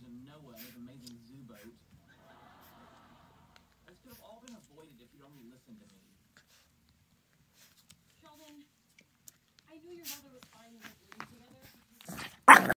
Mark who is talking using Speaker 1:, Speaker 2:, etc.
Speaker 1: and Noah and his amazing zoo boat. This could have all been avoided if you'd only listened to me.